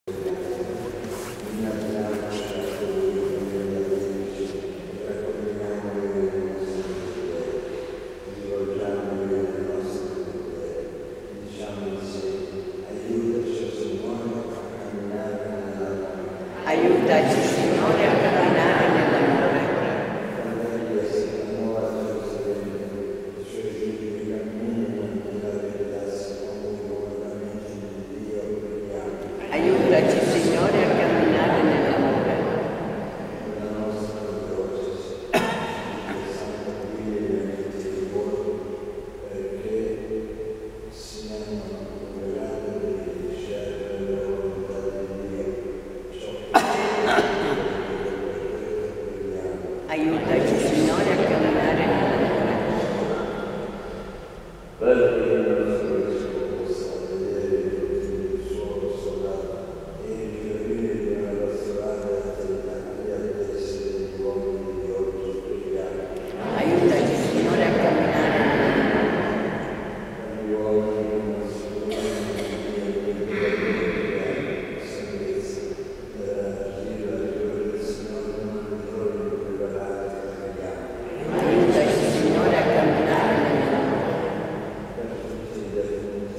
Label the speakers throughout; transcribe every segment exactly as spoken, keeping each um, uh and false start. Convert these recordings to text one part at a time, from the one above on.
Speaker 1: Aiutaci, Signore, a camminare nell'amore. Aiutaci, Signore, a camminare nell'amore. Aiutaci, Signore, a camminare nell'amore.
Speaker 2: Perché la nostra risposta a vedere il suo soldato e riferire la pastorale attività ad essere gli uomini di oggi preghiamo.
Speaker 1: Aiutaci, Signore, a camminare nell'amore.
Speaker 2: Gli uomini non si potranno dire salvezza per agire la rivoluzione non ritorno preparati a preghiamo.
Speaker 1: Aiutaci, Signore, a camminare nell'amore.
Speaker 2: Per tutti i defunti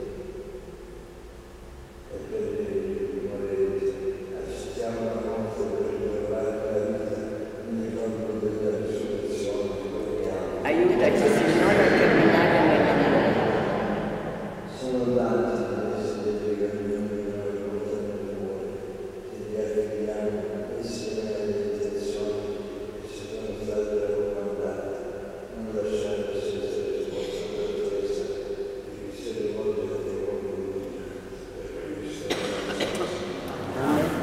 Speaker 2: e per i morenti, accettiamo la morte per ritrovare la vita nel corpo della risurrezione. Preghiamo.
Speaker 1: Aiutaci, Signore, a camminare nell'amore.
Speaker 2: Sono tanti ad essere dei cammini che noi portiamo nel cuore, che li affidiamo insieme alle intenzioni che ci sono state raccomandate, non lasciare senza risposta per questa, di cui si rivolge a Dio come Dio, per Cristo nostro Signore.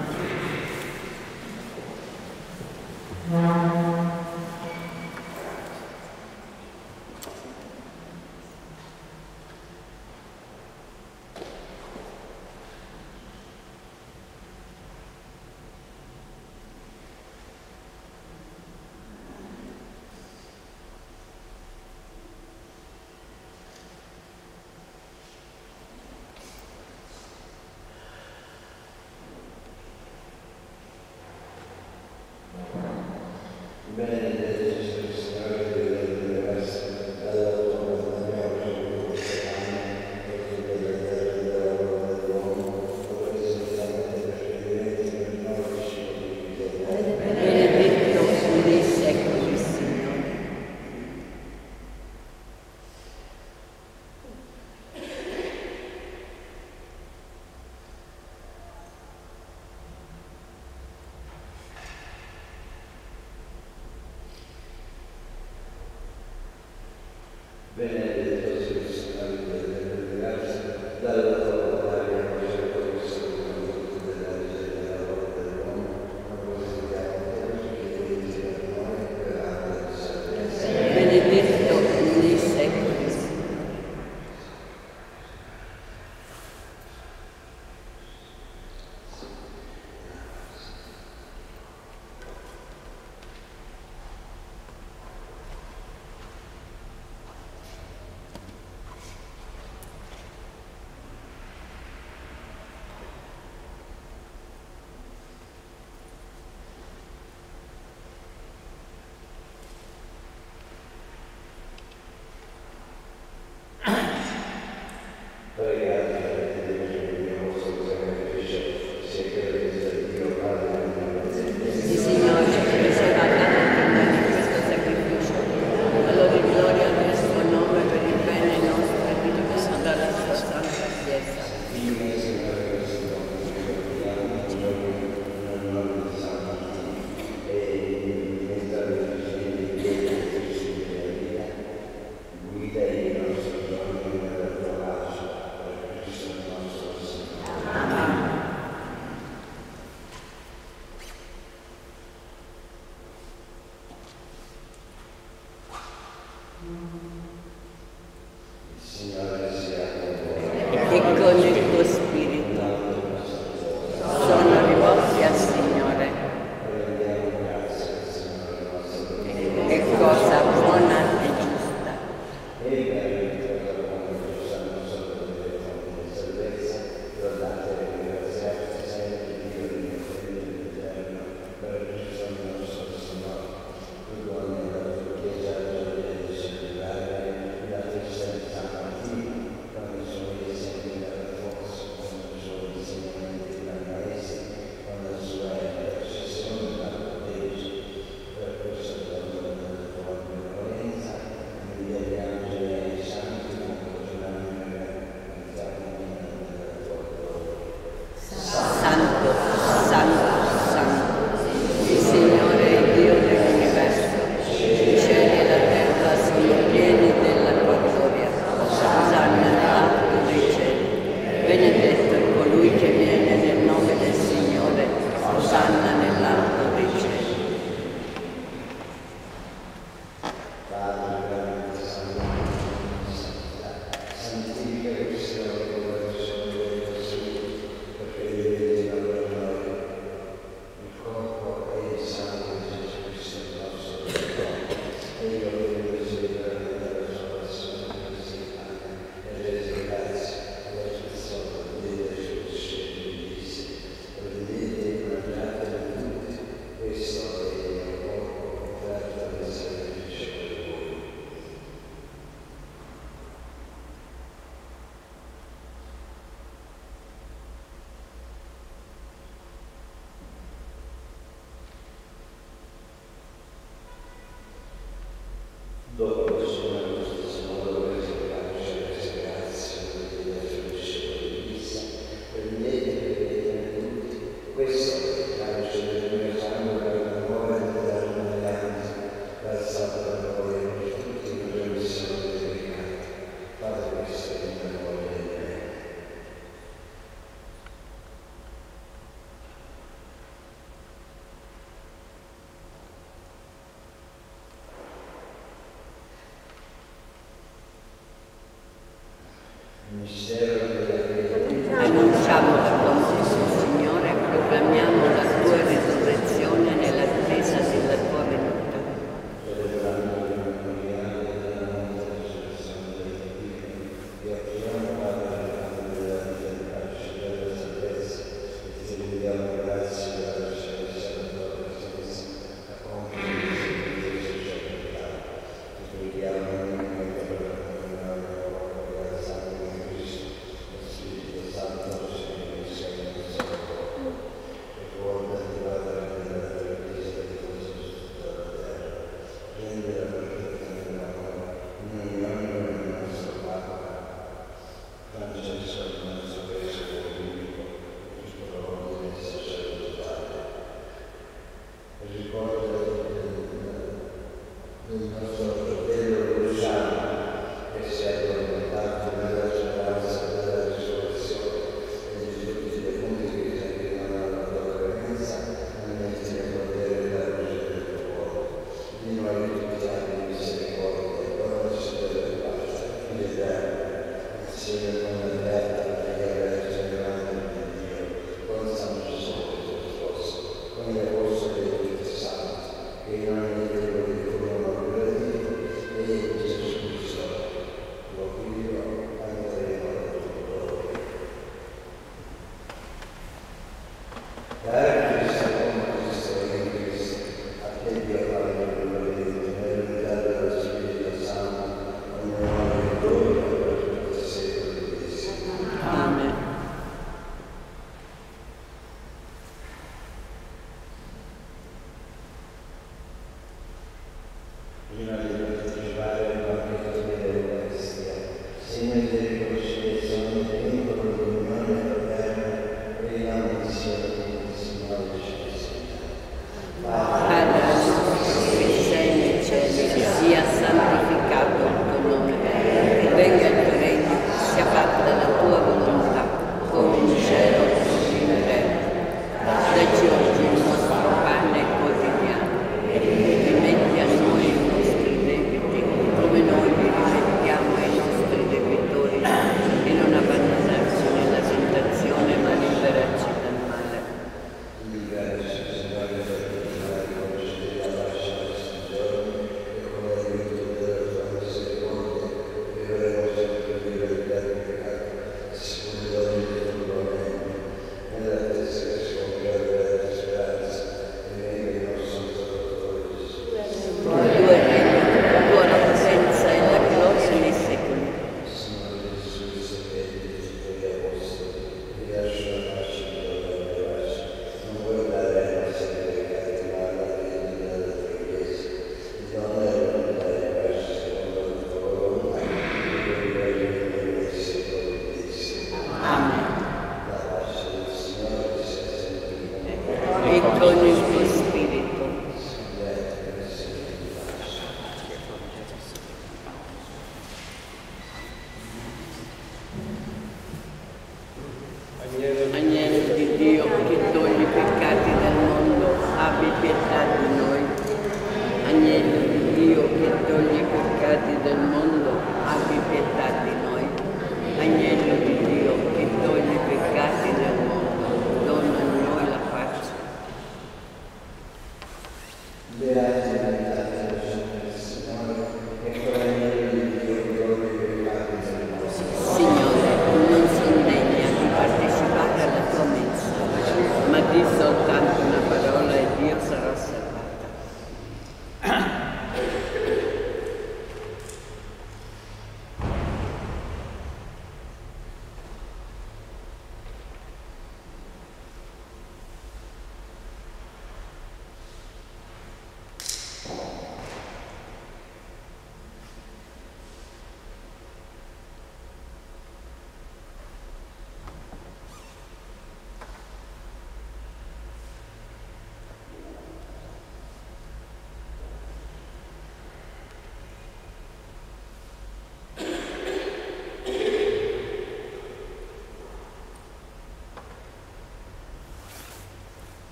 Speaker 1: Annunciamo la tua morte, Signore, proclamiamo la tua risurrezione nell'attesa della tua venuta.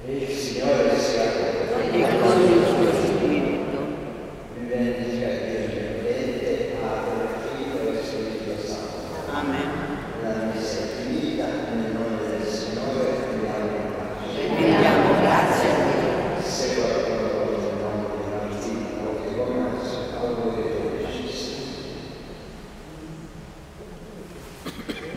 Speaker 2: E il Signore sia con voi.
Speaker 1: e con il suo spirito.
Speaker 2: Vi benedica Dio Onnipotente, Padre, Figlio e Spirito Santo.
Speaker 1: Amen.
Speaker 2: La messa è finita, nel nome del Signore andiamo in pace.
Speaker 1: Rendiamo grazie a Dio.
Speaker 2: Se qualcuno vuole il nome di Martino o che conosce, auguri felicissimi.